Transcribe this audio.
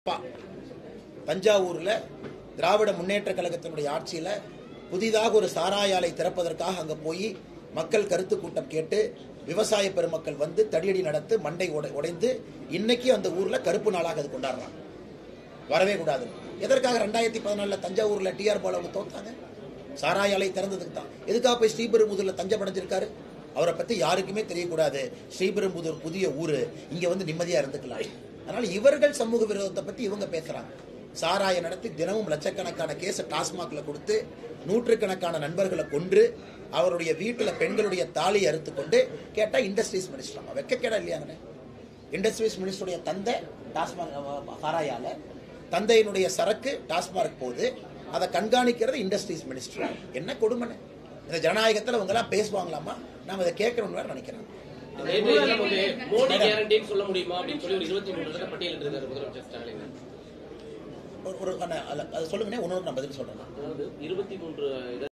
தஞ்சாவூர்ல திராவிட முன்னேற்ற கழகத்தினுடைய ஆட்சியில புதிதாக ஒரு சாராய ஆலை திறப்பதற்காக அங்க போய் மக்கள் கருத்து கூட்டம் கேட்டு விவசாய பெருமக்கள் வந்து தடியடி நடத்து மண்டை உடைந்து இன்னைக்கு அந்த ஊர்ல கருப்பு நாளாக அது கொண்டாடுறாங்க. வரவே கூடாது. எதற்காக 2014 தஞ்சாவூர்ல டிஆர் பாலு தோத்தாங்க? சாராய ஆலை திறந்ததுக்கு தான். எதுக்காக போய் ஸ்ரீபெரும்புதூர்ல தஞ்சம் அடைஞ்சிருக்காரு? அவரை பத்தி யாருக்குமே தெரியக்கூடாது. ஸ்ரீபெரும்புதூர் புதிய ஊரு, இங்க வந்து நிம்மதியா இருந்துக்கலாம். அதனால இவர்கள் சமூக விரோதத்தை பத்தி இவங்க பேசுறாங்க. சாராய நடத்தி தினமும் லட்சக்கணக்கான கேஸ டாஸ்மாக்ல கொடுத்து நூற்றுக்கணக்கான நண்பர்களை கொன்று அவருடைய வீட்டுல பெண்களுடைய தாலி அறுத்து கொண்டு கேட்டா இண்டஸ்ட்ரீஸ் மினிஸ்டர் வெக்க கேடா இல்லையாங்க? இண்டஸ்ட்ரீஸ் மினிஸ்டருடைய தந்தை டாஸ்மாக் சாராயால, தந்தையினுடைய சரக்கு டாஸ்மாக் போகுது, அதை கண்காணிக்கிறது இண்டஸ்ட்ரீஸ் மினிஸ்டர். என்ன கொடுமை! இந்த ஜனநாயகத்தில் அவங்க எல்லாம் பேசுவாங்களாமா? நாம அதை கேட்கணும்னு நினைக்கிறேன். மோடி கேரண்டின்னு சொல்ல முடியுமா அப்படின்னு சொல்லி ஒரு 23 பட்டியலிட்டு இருக்காரு முதலமைச்சர் ஸ்டாலின். சொல்லுங்க, ஒன்னொன்று நான் பதில் சொல்றேன். 23